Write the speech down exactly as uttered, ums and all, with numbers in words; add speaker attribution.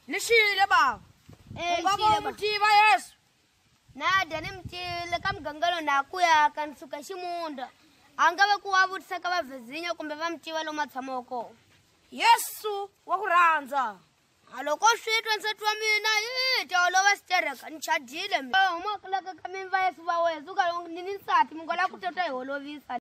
Speaker 1: Nishile baba.
Speaker 2: Eh,
Speaker 1: Ngaba umtiva Yesu.
Speaker 2: Nada nimtile kamgangalo nakuya kansuka ximunda. Angava kuwavutisa ka vavizinyo kumbe va mtiva lo matsamoko.
Speaker 1: Yesu wa ku rhandza.
Speaker 2: Aloko switwa nsati wa mina yi tolova stereka nchadile mi. Oh, mo kala ka mimva Yesu va wezu ka nini nsati mungola ku tota hi holovisa.